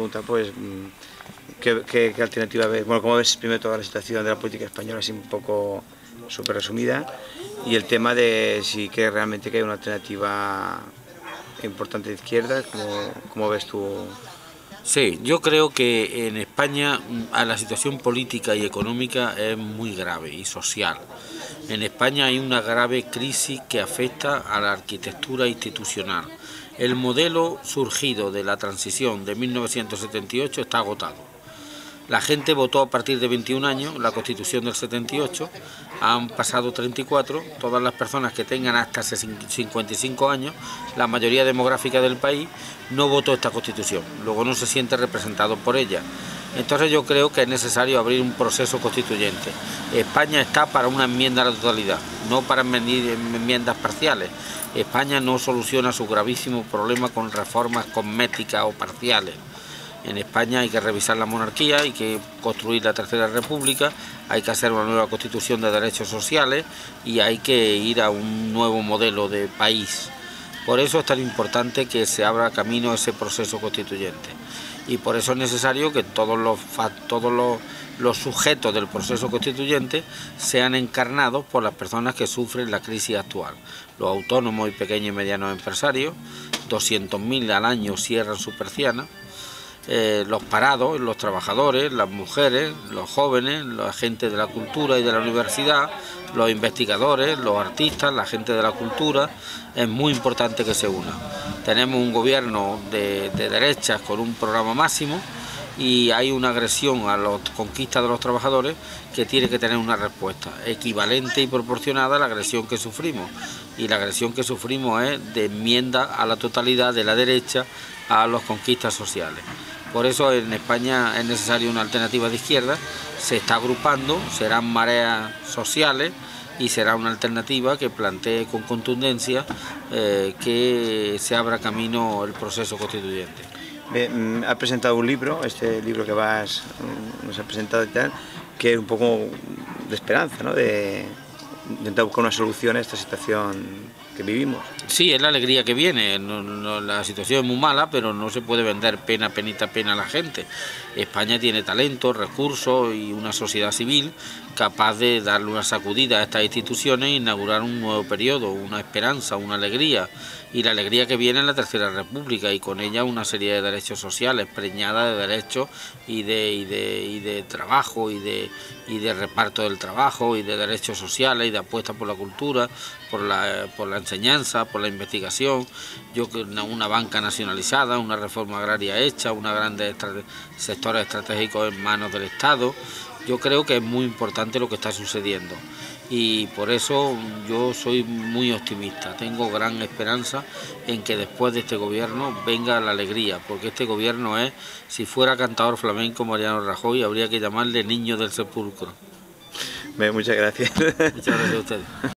preguntar, pues, ¿qué alternativa ves? Bueno, ¿cómo ves primero toda la situación de la política española, así un poco súper resumida? Y el tema de si crees realmente que hay una alternativa importante de izquierda, ¿cómo ves tú? Sí, yo creo que en España la situación política y económica es muy grave y social. En España hay una grave crisis que afecta a la arquitectura institucional. El modelo surgido de la transición de 1978 está agotado. La gente votó a partir de 21 años, la Constitución del 78, han pasado 34, todas las personas que tengan hasta 55 años, la mayoría demográfica del país, no votó esta Constitución, luego no se siente representado por ella. Entonces yo creo que es necesario abrir un proceso constituyente. España está para una enmienda a la totalidad, no para enmiendas parciales. España no soluciona su gravísimo problema con reformas cosméticas o parciales. En España hay que revisar la monarquía, hay que construir la Tercera República, hay que hacer una nueva constitución de derechos sociales y hay que ir a un nuevo modelo de país. Por eso es tan importante que se abra camino a ese proceso constituyente. Y por eso es necesario que todos los sujetos del proceso constituyente sean encarnados por las personas que sufren la crisis actual. Los autónomos y pequeños y medianos empresarios, 200.000 al año cierran su persiana. Los parados, los trabajadores, las mujeres, los jóvenes, la gente de la cultura y de la universidad, los investigadores, los artistas, la gente de la cultura, es muy importante que se una. Tenemos un gobierno de derechas con un programa máximo y hay una agresión a las conquistas de los trabajadores que tiene que tener una respuesta equivalente y proporcionada a la agresión que sufrimos. Y la agresión que sufrimos es de enmienda a la totalidad de la derecha a las conquistas sociales. Por eso en España es necesaria una alternativa de izquierda, se está agrupando, serán mareas sociales y será una alternativa que plantee con contundencia que se abra camino el proceso constituyente. Ha presentado un libro, este libro que nos ha presentado y tal, que es un poco de esperanza, ¿no? De intentar buscar una solución a esta situación que vivimos. Sí, es la alegría que viene. La situación es muy mala, pero no se puede vender pena, penita, pena a la gente. España tiene talento, recursos y una sociedad civil capaz de darle una sacudida a estas instituciones e inaugurar un nuevo periodo, una esperanza, una alegría. Y la alegría que viene en la Tercera República y con ella una serie de derechos sociales, preñada de derechos y de trabajo y de reparto del trabajo y de derechos sociales y de apuesta por la cultura, por la enseñanza, por la investigación, una banca nacionalizada, una reforma agraria hecha, unos grandes sectores estratégicos en manos del Estado. Yo creo que es muy importante lo que está sucediendo y por eso yo soy muy optimista, tengo gran esperanza en que después de este gobierno venga la alegría, porque este gobierno es, si fuera cantador flamenco Mariano Rajoy, habría que llamarle niño del sepulcro. Muchas gracias. Muchas gracias a ustedes.